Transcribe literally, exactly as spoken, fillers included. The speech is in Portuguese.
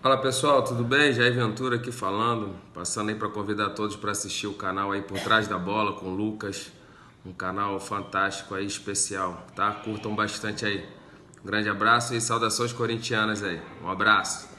Fala pessoal, tudo bem? Jair Ventura aqui falando, passando aí para convidar todos para assistir o canal aí Por Trás da Bola com o Lucas, um canal fantástico aí, especial, tá? Curtam bastante aí. Um grande abraço e saudações corintianas aí. Um abraço.